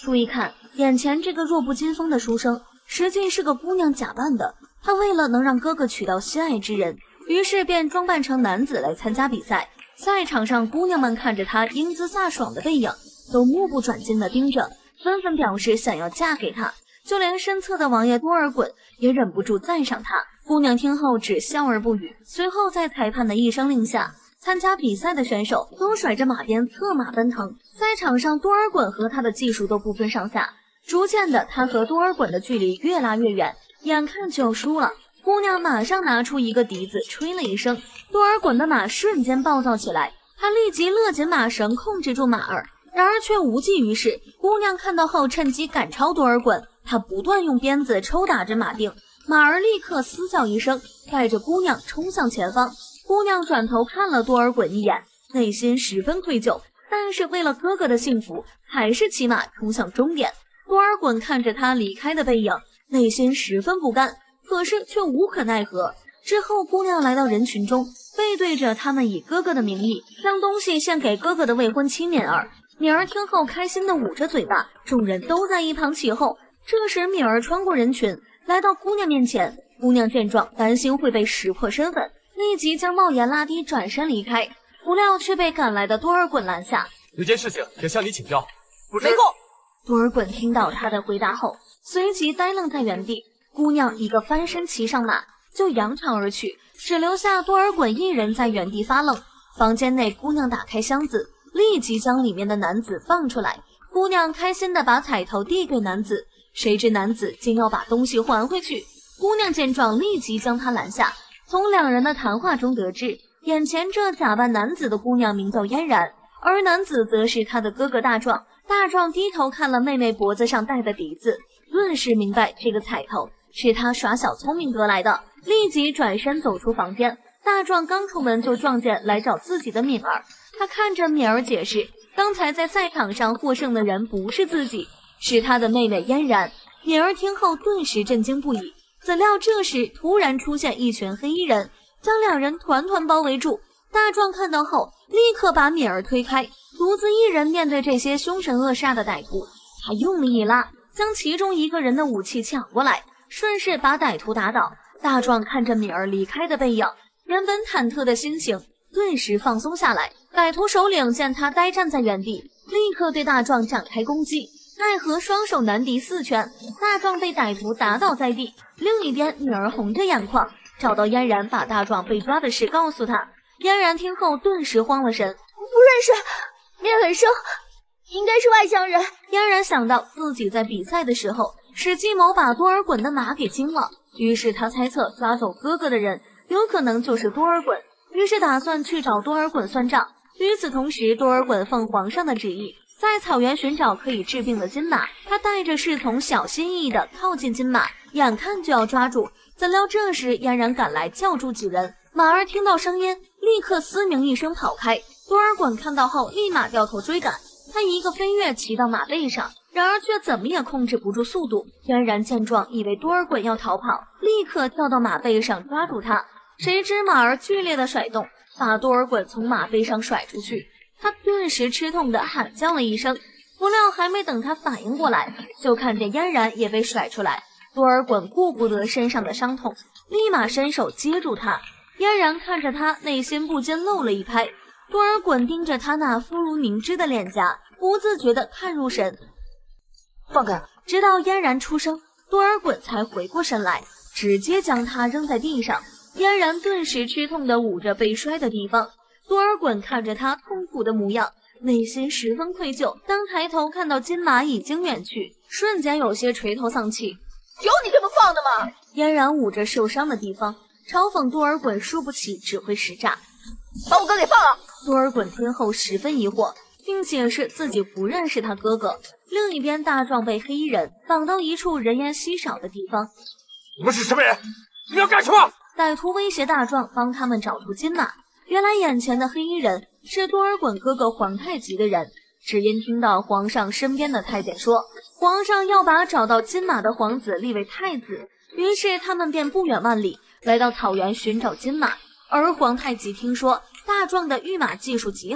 注意看，眼前这个弱不禁风的书生，实际是个姑娘假扮的。她为了能让哥哥娶到心爱之人，于是便装扮成男子来参加比赛。赛场上，姑娘们看着她英姿飒爽的背影，都目不转睛地盯着，纷纷表示想要嫁给他。就连身侧的王爷多尔衮也忍不住赞赏他。姑娘听后只笑而不语。随后在裁判的一声令下，参加比赛的选手都甩着马鞭策马奔腾。赛场上，多尔衮和他的技术都不分上下，逐渐的他和多尔衮的距离越拉越远，眼看就要输了。姑娘马上拿出一个笛子吹了一声，多尔衮的马瞬间暴躁起来，他立即勒紧马绳控制住马儿，然而却无济于事。姑娘看到后趁机赶超多尔衮，她不断用鞭子抽打着马镫，马儿立刻嘶叫一声，带着姑娘冲向前方。姑娘转头看了多尔衮一眼，内心十分愧疚，但是为了哥哥的幸福，还是骑马冲向终点。多尔衮看着他离开的背影，内心十分不甘，可是却无可奈何。之后姑娘来到人群中，背对着他们以哥哥的名义将东西献给哥哥的未婚妻敏儿。敏儿听后开心地捂着嘴巴，众人都在一旁起哄。这时敏儿穿过人群来到姑娘面前，姑娘见状担心会被识破身份，立即将帽檐拉低转身离开，不料却被赶来的多尔衮拦下。 有件事情想向你请教，不是？ 没空。多尔衮听到他的回答后，随即呆愣在原地。姑娘一个翻身骑上马就扬长而去，只留下多尔衮一人在原地发愣。房间内，姑娘打开箱子，立即将里面的男子放出来。姑娘开心地把彩头递给男子，谁知男子竟要把东西还回去。姑娘见状立即将他拦下。从两人的谈话中得知，眼前这假扮男子的姑娘名叫嫣然，而男子则是他的哥哥大壮。大壮低头看了妹妹脖子上戴的笛子，顿时明白这个彩头是他耍小聪明得来的，立即转身走出房间。大壮刚出门就撞见来找自己的敏儿，他看着敏儿解释，刚才在赛场上获胜的人不是自己，是他的妹妹嫣然。敏儿听后顿时震惊不已，怎料这时突然出现一群黑衣人，将两人团团包围住。大壮看到后立刻把敏儿推开，独自一人面对这些凶神恶煞的歹徒。他用力一拉，将其中一个人的武器抢过来，顺势把歹徒打倒。大壮看着敏儿离开的背影，原本忐忑的心情顿时放松下来。歹徒首领见他呆站在原地，立刻对大壮展开攻击，奈何双手难敌4拳，大壮被歹徒打倒在地。另一边，敏儿红着眼眶找到嫣然，把大壮被抓的事告诉他。嫣然听后顿时慌了神， 不认识，面很生，应该是外乡人。 嫣然想到自己在比赛的时候使计谋把多尔衮的马给惊了，于是他猜测抓走哥哥的人有可能就是多尔衮，于是打算去找多尔衮算账。与此同时，多尔衮奉皇上的旨意，在草原寻找可以治病的金马。他带着侍从小心翼翼地靠近金马，眼看就要抓住，怎料这时嫣然赶来叫住几人。马儿听到声音立刻嘶鸣一声跑开，多尔衮看到后立马掉头追赶，他一个飞跃骑到马背上，然而却怎么也控制不住速度。嫣然见状以为多尔衮要逃跑，立刻跳到马背上抓住他，谁知马儿剧烈的甩动，把多尔衮从马背上甩出去。他顿时吃痛地喊叫了一声，不料还没等他反应过来，就看见嫣然也被甩出来。多尔衮顾不得身上的伤痛，立马伸手接住他。嫣然看着他，内心不禁漏了一拍。多尔衮盯着他那肤如凝脂的脸颊，不自觉地看入神。 放开！ 直到嫣然出声，多尔衮才回过神来，直接将他扔在地上。嫣然顿时吃痛地捂着被摔的地方。多尔衮看着他痛苦的模样，内心十分愧疚。当抬头看到金马已经远去，瞬间有些垂头丧气。 有你这么放的吗？ 嫣然捂着受伤的地方，嘲讽多尔衮输不起只会使诈。 把我哥给放了！ 多尔衮听后十分疑惑，并解释自己不认识他哥哥。另一边，大壮被黑衣人绑到一处人烟稀少的地方。 你们是什么人？你们要干什么？ 歹徒威胁大壮帮他们找出金马。原来眼前的黑衣人是多尔衮哥哥皇太极的人。只因听到皇上身边的太监说，皇上要把找到金马的皇子立为太子，于是他们便不远万里来到草原寻找金马。而皇太极听说大壮的御马技术极好，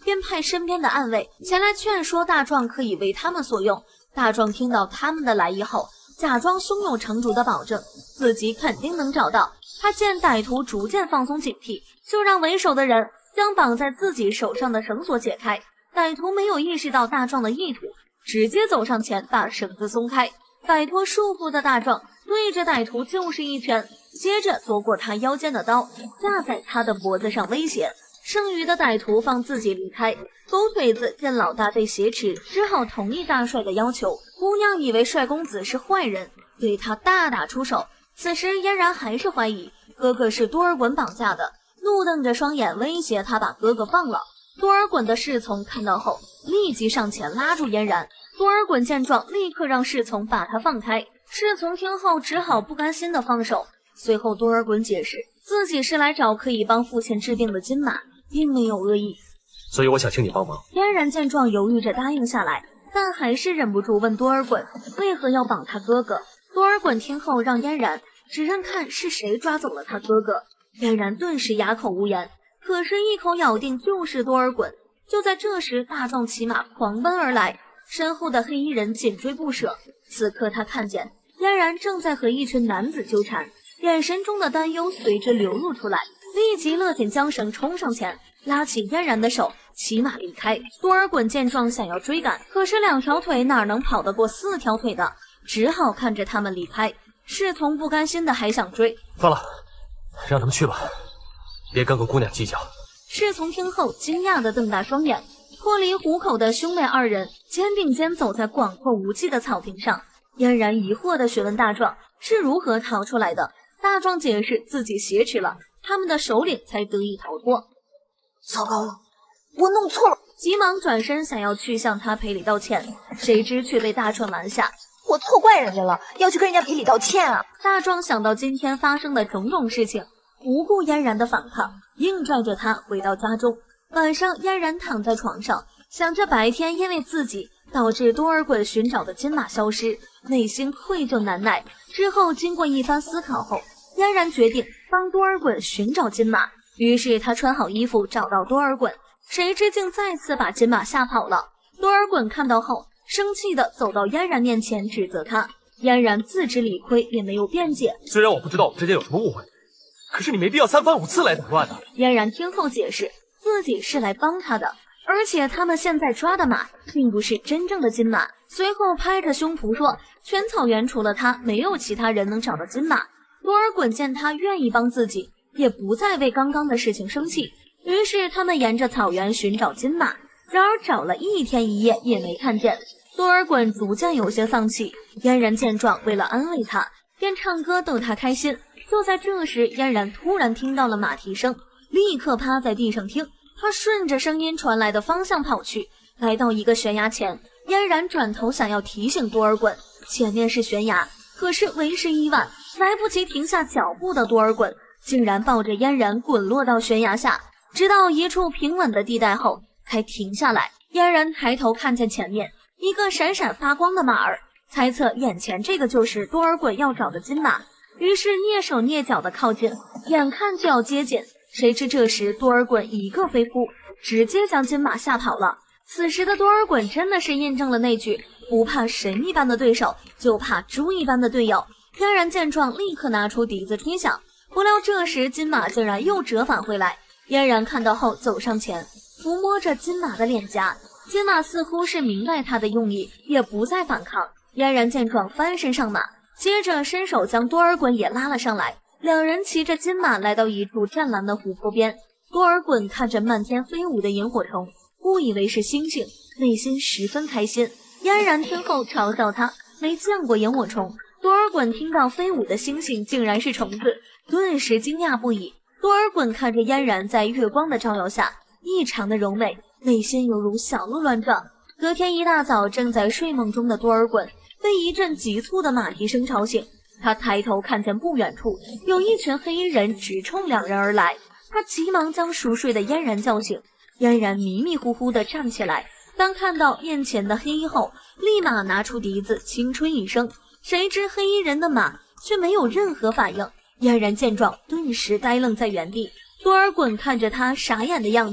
便派身边的暗卫前来劝说大壮可以为他们所用。大壮听到他们的来意后，假装胸有成竹的保证自己肯定能找到。他见歹徒逐渐放松警惕，就让为首的人将绑在自己手上的绳索解开。歹徒没有意识到大壮的意图，直接走上前把绳子松开，摆脱束缚的大壮对着歹徒就是一拳，接着夺过他腰间的刀，架在他的脖子上威胁。剩余的歹徒放自己离开。狗腿子见老大被挟持，只好同意大帅的要求。姑娘以为帅公子是坏人，对他大打出手。此时嫣然还是怀疑哥哥是多尔衮绑架的，怒瞪着双眼威胁他把哥哥放了。多尔衮的侍从看到后立即上前拉住嫣然。多尔衮见状立刻让侍从把他放开。侍从听后只好不甘心的放手。随后多尔衮解释自己是来找可以帮父亲治病的金马，并没有恶意， 所以我想请你帮忙。 嫣然见状犹豫着答应下来，但还是忍不住问多尔衮为何要绑他哥哥。多尔衮听后让嫣然指认看是谁抓走了他哥哥。嫣然顿时哑口无言，可是一口咬定就是多尔衮。就在这时，大壮骑马狂奔而来，身后的黑衣人紧追不舍。此刻他看见嫣然正在和一群男子纠缠，眼神中的担忧随之流露出来，立即勒紧缰绳冲上前，拉起嫣然的手，骑马离开。多尔衮见状想要追赶，可是2条腿哪能跑得过4条腿的，只好看着他们离开。侍从不甘心的还想追， 算了，让他们去吧，别跟个姑娘计较。 侍从听后惊讶的瞪大双眼。脱离虎口的兄妹2人肩并肩走在广阔无际的草坪上。嫣然疑惑地询问大壮是如何逃出来的。大壮解释自己挟持了他们的首领才得以逃脱。 糟糕了，我弄错了， 急忙转身想要去向他赔礼道歉，谁知却被大壮拦下。 我错怪人家了，要去跟人家赔礼道歉啊！ 大壮想到今天发生的种种事情，不顾嫣然的反抗，硬拽着他回到家中。晚上，嫣然躺在床上，想着白天因为自己导致多尔衮寻找的金马消失，内心愧疚难耐。之后经过一番思考后，嫣然决定帮多尔衮寻找金马。于是他穿好衣服找到多尔衮，谁知竟再次把金马吓跑了。多尔衮看到后生气地走到嫣然面前指责他，嫣然自知理亏，也没有辩解。 虽然我不知道我们之间有什么误会，可是你没必要3番5次来捣乱的。 嫣然听后解释自己是来帮他的，而且他们现在抓的马并不是真正的金马。随后拍着胸脯说全草原除了他没有其他人能找到金马。多尔衮见他愿意帮自己，也不再为刚刚的事情生气，于是他们沿着草原寻找金马，然而找了1天1夜也没看见。多尔衮逐渐有些丧气，嫣然见状为了安慰他，便唱歌逗他开心。就在这时，嫣然突然听到了马蹄声，立刻趴在地上听。他顺着声音传来的方向跑去，来到一个悬崖前，嫣然转头想要提醒多尔衮前面是悬崖，可是为时已晚，来不及停下脚步的多尔衮竟然抱着嫣然滚落到悬崖下，直到一处平稳的地带后才停下来。嫣然抬头看见前面一个闪闪发光的马儿，猜测眼前这个就是多尔衮要找的金马，于是蹑手蹑脚的靠近，眼看就要接近，谁知这时多尔衮一个飞扑，直接将金马吓跑了。此时的多尔衮真的是印证了那句不怕神一般的对手，就怕猪一般的队友。嫣然见状立刻拿出笛子吹响，不料这时金马竟然又折返回来。嫣然看到后走上前抚摸着金马的脸颊，金马似乎是明白他的用意，也不再反抗。嫣然见状翻身上马，接着伸手将多尔衮也拉了上来，两人骑着金马来到一处湛蓝的湖泊边。多尔衮看着漫天飞舞的萤火虫，误以为是星星，内心十分开心。嫣然听后嘲笑他没见过萤火虫，多尔衮听到飞舞的星星竟然是虫子，顿时惊讶不已。多尔衮看着嫣然在月光的照耀下异常的柔美，内心犹如小鹿乱撞。隔天一大早，正在睡梦中的多尔衮被一阵急促的马蹄声吵醒，他抬头看见不远处有一群黑衣人直冲两人而来，他急忙将熟睡的嫣然叫醒。嫣然迷迷糊糊地站起来，当看到面前的黑衣后，立马拿出笛子轻吹一声，谁知黑衣人的马却没有任何反应。嫣然见状顿时呆愣在原地，多尔衮看着他傻眼的样子，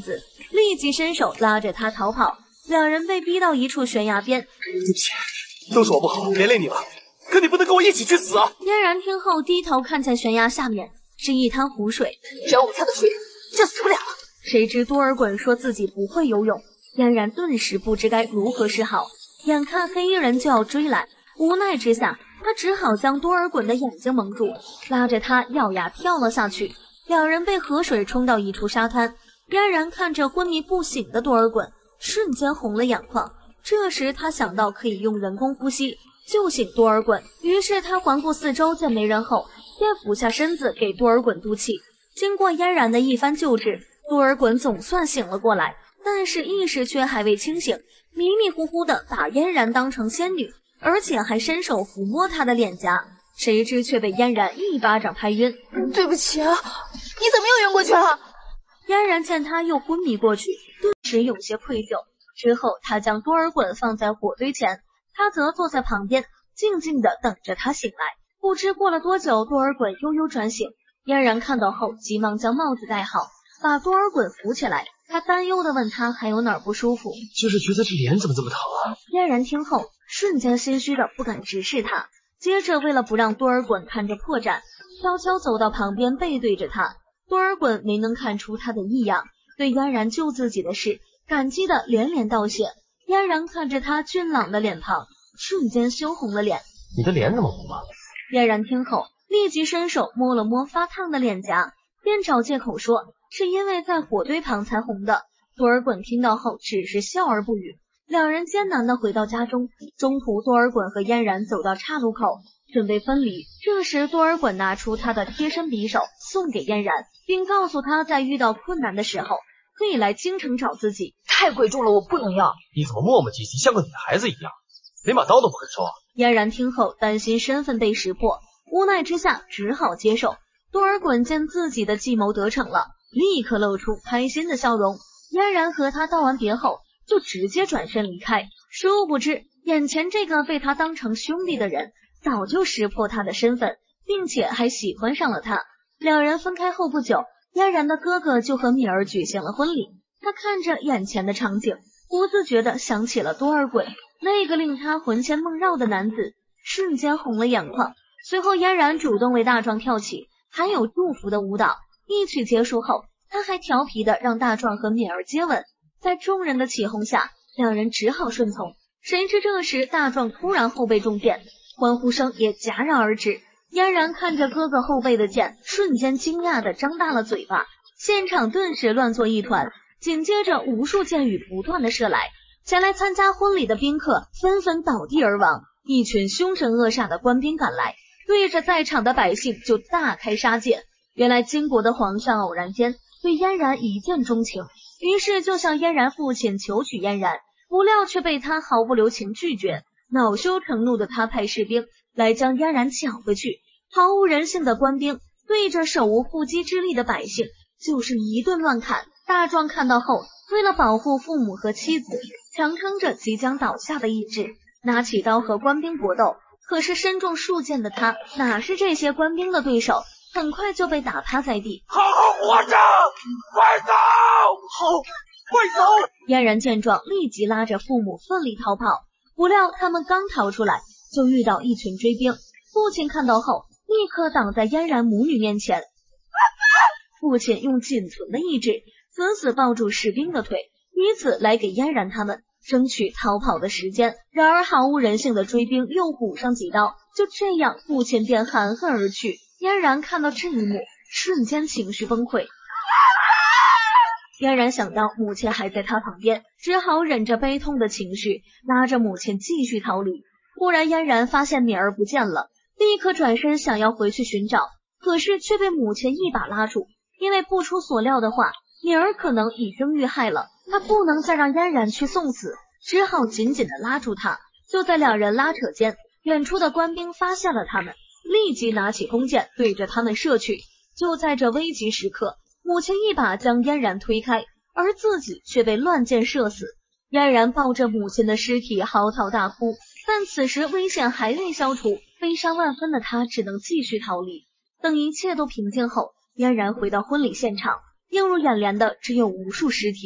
立即伸手拉着他逃跑。两人被逼到一处悬崖边。 对不起，都是我不好，连累你了。可你不能跟我一起去死啊！ 嫣然听后低头看见悬崖下面是一滩湖水， 只要我们跳到水里，就死不了了。 谁知多尔衮说自己不会游泳，嫣然顿时不知该如何是好。眼看黑衣人就要追来，无奈之下，他只好将多尔衮的眼睛蒙住，拉着他咬牙跳了下去。两人被河水冲到一处沙滩，嫣然看着昏迷不醒的多尔衮，瞬间红了眼眶。这时他想到可以用人工呼吸救醒多尔衮，于是他环顾四周，见没人后，便俯下身子给多尔衮督气。经过嫣然的一番救治，多尔衮总算醒了过来，但是意识却还未清醒，迷迷糊糊的把嫣然当成仙女，而且还伸手抚摸她的脸颊，谁知却被嫣然一巴掌拍晕。 对不起啊，你怎么又晕过去了？ 嫣然见他又昏迷过去，顿时有些愧疚。之后他将多尔衮放在火堆前，他则坐在旁边静静地等着他醒来。不知过了多久，多尔衮悠悠转醒，嫣然看到后急忙将帽子戴好，把多尔衮扶起来。他担忧地问他还有哪儿不舒服。 就是觉得这脸怎么这么疼啊？ 嫣然听后瞬间心虚的不敢直视他，接着为了不让多尔衮看着破绽，悄悄走到旁边背对着他。多尔衮没能看出他的异样，对嫣然救自己的事感激的连连道谢。嫣然看着他俊朗的脸庞，瞬间羞红了脸。 你的脸怎么红了？ 嫣然听后立即伸手摸了摸发烫的脸颊，便找借口说是因为在火堆旁才红的。多尔衮听到后只是笑而不语。两人艰难地回到家中，中途多尔衮和嫣然走到岔路口准备分离。这时多尔衮拿出他的贴身匕首送给嫣然，并告诉他在遇到困难的时候可以来京城找自己。 太贵重了，我不能要。 你怎么磨磨唧唧，像个女孩子一样，连把刀都不肯收啊？ 嫣然听后担心身份被识破，无奈之下只好接受。多尔衮见自己的计谋得逞了，立刻露出开心的笑容。嫣然和他道完别后就直接转身离开，殊不知眼前这个被他当成兄弟的人早就识破他的身份，并且还喜欢上了他。两人分开后不久，嫣然的哥哥就和敏儿举行了婚礼。他看着眼前的场景，不自觉地想起了多尔衮，那个令他魂牵梦绕的男子，瞬间红了眼眶。随后嫣然主动为大壮跳起含有祝福的舞蹈，一曲结束后，他还调皮地让大壮和敏儿接吻。在众人的起哄下，两人只好顺从。谁知这时大壮突然后背中箭，欢呼声也戛然而止。嫣然看着哥哥后背的箭，瞬间惊讶地张大了嘴巴，现场顿时乱作一团。紧接着无数箭雨不断的射来，前来参加婚礼的宾客纷纷倒地而亡。一群凶神恶煞的官兵赶来，对着在场的百姓就大开杀戒。原来金国的皇上偶然间对嫣然一见钟情，于是就向嫣然父亲求娶嫣然，不料却被他毫不留情拒绝。恼羞成怒的他派士兵来将嫣然抢回去。毫无人性的官兵对着手无缚鸡之力的百姓就是一顿乱砍。大壮看到后，为了保护父母和妻子，强撑着即将倒下的意志，拿起刀和官兵搏斗。可是身中数箭的他哪是这些官兵的对手，很快就被打趴在地。 好好活着，快走！好，快走！ 嫣然见状，立即拉着父母奋力逃跑。不料他们刚逃出来，就遇到一群追兵。父亲看到后，立刻挡在嫣然母女面前。父亲用仅存的意志死死抱住士兵的腿，以此来给嫣然他们争取逃跑的时间。然而毫无人性的追兵又补上几刀，就这样父亲便含恨而去。嫣然看到这一幕，瞬间情绪崩溃。嫣然想到母亲还在他旁边，只好忍着悲痛的情绪，拉着母亲继续逃离。忽然嫣然发现敏儿不见了，立刻转身想要回去寻找，可是却被母亲一把拉住。因为不出所料的话，敏儿可能已经遇害了，他不能再让嫣然去送死，只好紧紧地拉住他。就在两人拉扯间，远处的官兵发现了他们，立即拿起弓箭对着他们射去。就在这危急时刻，母亲一把将嫣然推开，而自己却被乱箭射死。嫣然抱着母亲的尸体嚎啕大哭，但此时危险还未消除，悲伤万分的她只能继续逃离。等一切都平静后，嫣然回到婚礼现场，映入眼帘的只有无数尸体。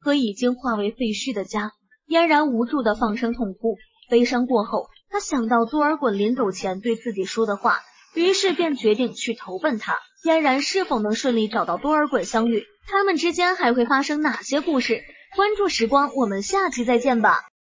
和已经化为废墟的家。嫣然无助地放声痛哭。悲伤过后，他想到多尔衮临走前对自己说的话，于是便决定去投奔他。嫣然是否能顺利找到多尔衮相遇？他们之间还会发生哪些故事？关注时光，我们下期再见吧。